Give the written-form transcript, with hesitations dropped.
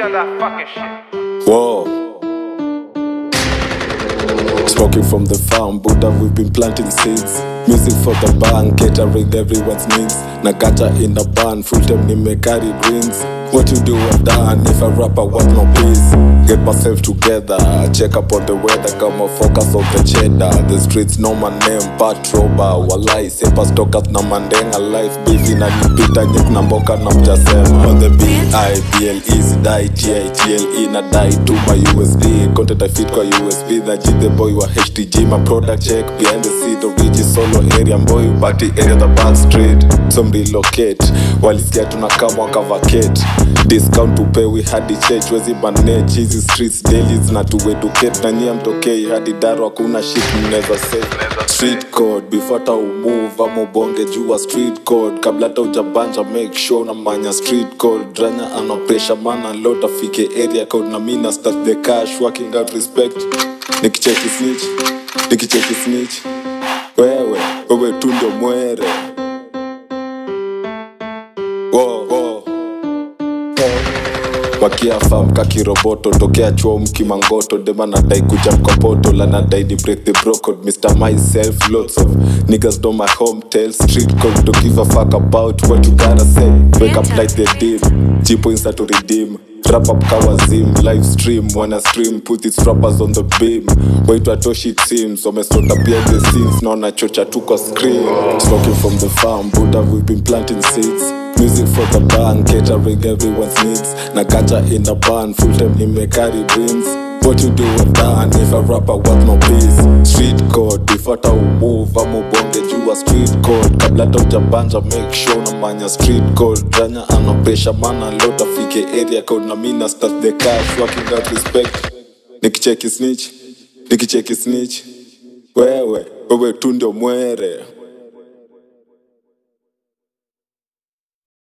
of that fucking shit. Whoa. Smoking from the farm, Buddha, we've been planting seeds. Music for the band, catering everyone's needs. Nagata in the band, full time nime carry greens. What you do I've done, if a rapper want no peace. Get myself together, check up on the weather. Got my focus on the cheddar. The streets know my name, Patroba. Walai, sepa stokas na mandenga. Life busy na nipita nyek na mboka na mjasema. On the B-I-B-L-E, sidai T-I-T-L-E. Na die to my USB, content I fit kwa USB. Na the boy wa HTG, my product check. Behind the seat, origi solo area. Boy, party area, the back street. Some relocate, walisikia tunakama wakavacate. Discount to pay, we had the church. Wezi manage, easy streets, dailies na to educate. Na nyia mtokei, hadi daro hakuna shit mneza say. Street code, before ta umove, amo bonge jua street code. Kabla ta ujabanja, make sure na manya street code. Dranya ano pressure, mana lota fike area code. Na mina start the cash, working out respect. Nikicheki snitch. Wewe tu ndio mwere. Wakia fam kakiroboto, tokea chuo mkimangoto. Dema nadai kuja mkopoto, la nadai ni break the bro code. Mr. Myself, lots of niggas know my home tale. Street code, don't give a fuck about what you gotta say. Wake up like the dim, G points to redeem. Wrap up kawazim, live stream, wanna stream, put its rappers on the beam. Wait to atoshi it seems, so mesota behind the scenes. Naona chocha tuko scream. Smoking from the farm, Buddha, we've been planting seeds. Music for the band, catering everyone's needs. Nagata in the band, full time nime carry dreams. What you do I've done, if a rapper want no peace. Street code, before ta umove, amo bonge jua street code. Kabla ta ujabanja, make sure na manya street code. Dranya ano pressure, mana lota fike area code. Na mina start the cash, working out respect. Nikicheki snitch. Wewe tu ndio mwere.